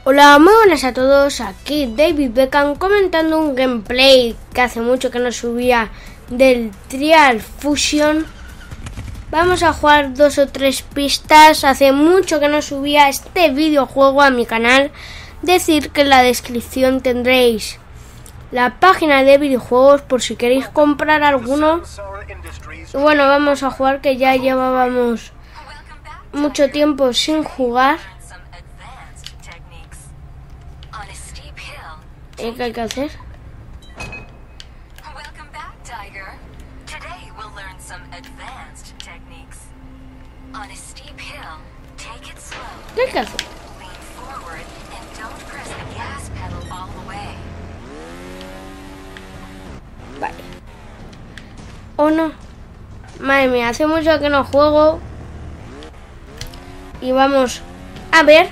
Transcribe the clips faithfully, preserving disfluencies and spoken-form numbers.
Hola, muy buenas a todos, aquí David Beckham comentando un gameplay que hace mucho que no subía del Trial Fusion. Vamos a jugar dos o tres pistas, hace mucho que no subía este videojuego a mi canal. Decir que en la descripción tendréis la página de videojuegos por si queréis comprar alguno. Y bueno, vamos a jugar, que ya llevábamos mucho tiempo sin jugar. ¿Y qué hay que hacer? ¿Qué hay que hacer? Vale. ¿O no? Madre mía, hace mucho que no juego. Y vamos a ver.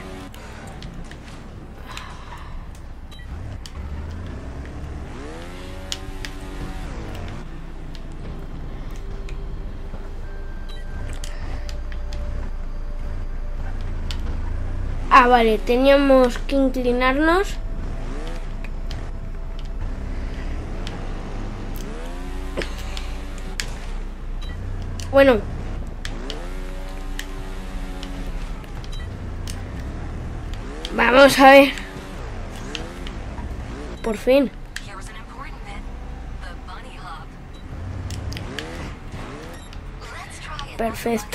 Ah, vale, teníamos que inclinarnos. Bueno. Vamos a ver. Por fin. Perfecto.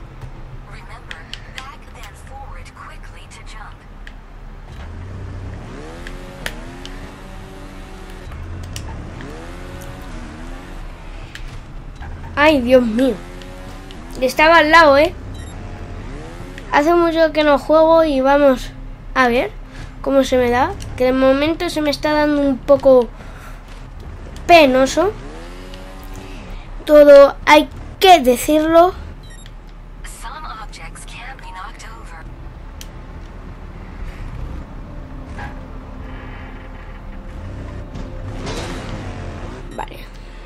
Ay, Dios mío. Estaba al lado, ¿eh? Hace mucho que no juego y vamos a ver cómo se me da. Que de momento se me está dando un poco penoso. Todo hay que decirlo. Vale.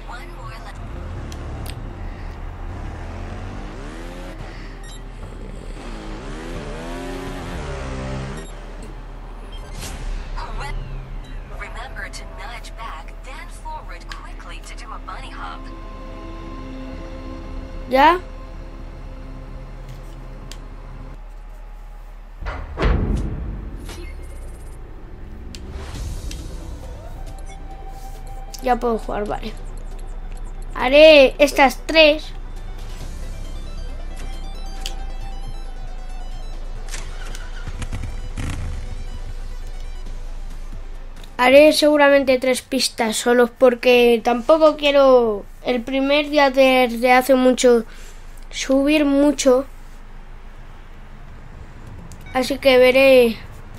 ¿Ya? Ya puedo jugar, vale. Haré estas tres. Haré seguramente tres pistas solo porque tampoco quiero el primer día desde hace mucho subir mucho. Así que veré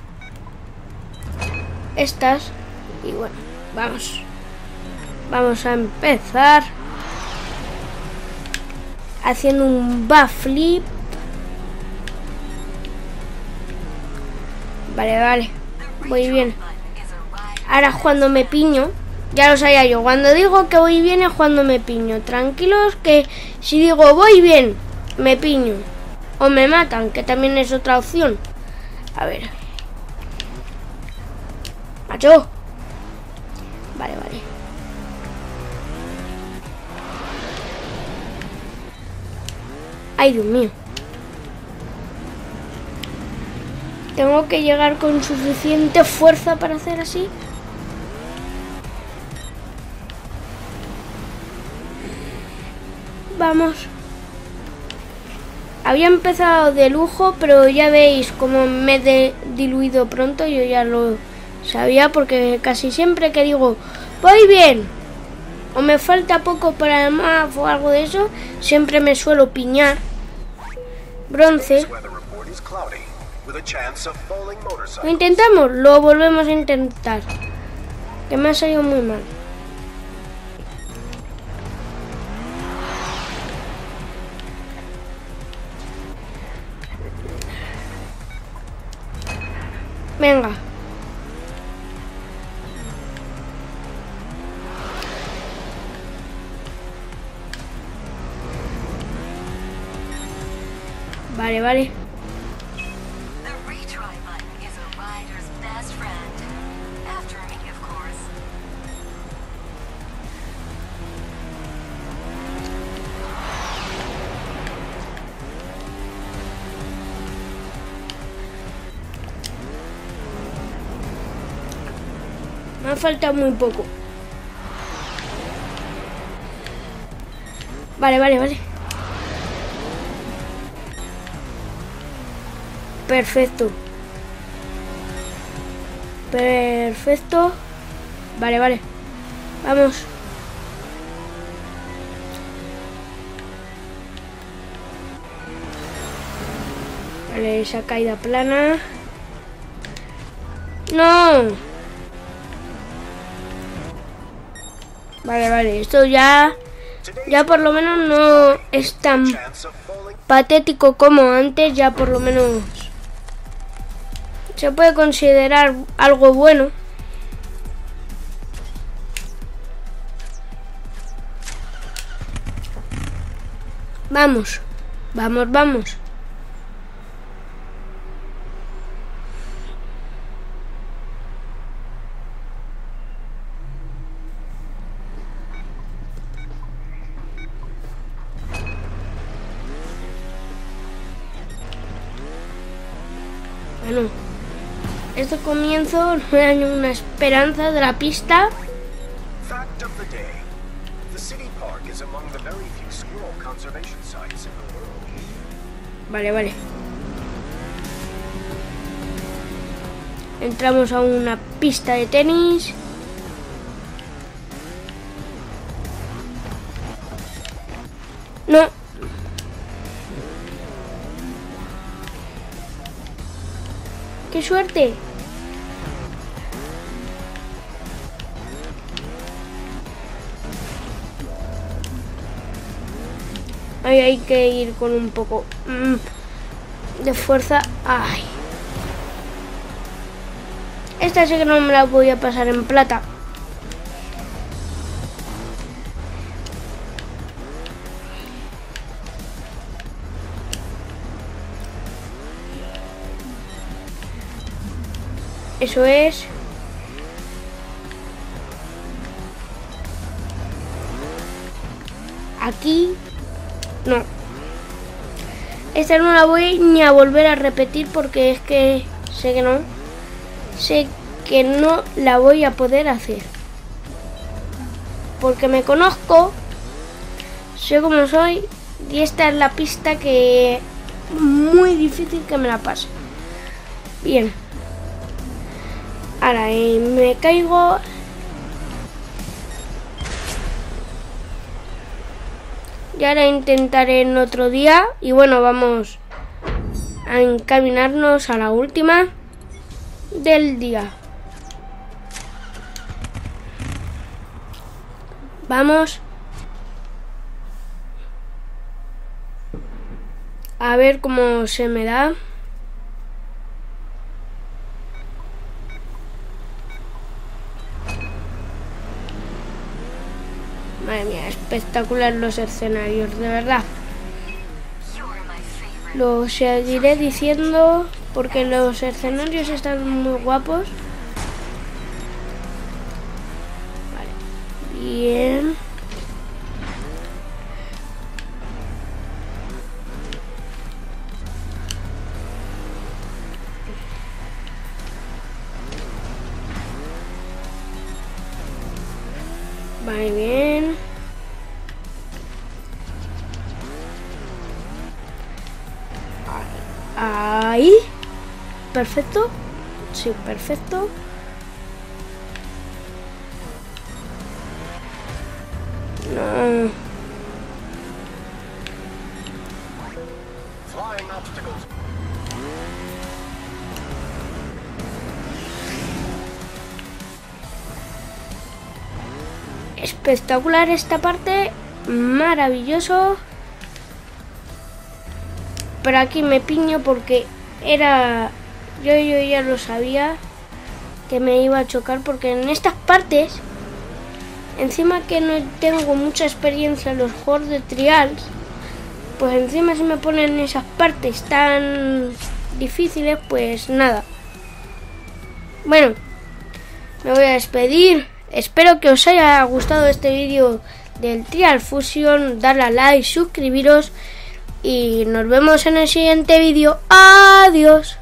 estas. Y bueno, vamos. Vamos a empezar haciendo un backflip. Vale, vale. Voy bien. Ahora cuando me piño, ya lo sabía yo, cuando digo que voy bien es cuando me piño. Tranquilos que si digo voy bien, me piño. O me matan, que también es otra opción. A ver. Macho. Vale, vale. Ay, Dios mío. Tengo que llegar con suficiente fuerza para hacer así. Vamos. Había empezado de lujo, pero ya veis cómo me he diluido pronto. Yo ya lo sabía porque casi siempre que digo voy bien o me falta poco para el map o algo de eso, siempre me suelo piñar. Bronce. Lo intentamos, lo volvemos a intentar. Que me ha salido muy mal. Venga. Vale, vale. Me falta muy poco. Vale, vale, vale. Perfecto. Perfecto. Vale, vale. Vamos. Vale, esa caída plana. ¡No! Vale, vale. Esto ya... Ya por lo menos no es tan patético como antes. Ya por lo menos... Se puede considerar algo bueno. Vamos. Vamos, vamos. Bueno, este comienzo no hay una esperanza de la pista. Vale, vale. Entramos a una pista de tenis. No. ¡Qué suerte! Ahí hay que ir con un poco mm, de fuerza. ¡Ay! Esta sí que no me la voy a pasar en plata. Eso es. Aquí. No. Esta no la voy ni a volver a repetir porque es que sé que no. Sé que no la voy a poder hacer. Porque me conozco. Sé cómo soy. Y esta es la pista que es muy difícil que me la pase. Bien. Ahora eh, me caigo. Y ahora intentaré en otro día. Y bueno, vamos a encaminarnos a la última del día. Vamos. A ver cómo se me da. Madre mía, espectacular los escenarios, de verdad. Lo seguiré diciendo porque los escenarios están muy guapos. Vale, bien. Vale, bien. Ahí. Perfecto. Sí, perfecto. No. Espectacular esta parte, maravilloso. Pero aquí me piño porque era... Yo, yo ya lo sabía que me iba a chocar porque en estas partes, encima que no tengo mucha experiencia en los juegos de trials, pues encima se me ponen esas partes tan difíciles, pues nada. Bueno, me voy a despedir. Espero que os haya gustado este vídeo del Trial Fusion. Darle a like, suscribiros y nos vemos en el siguiente vídeo. Adiós.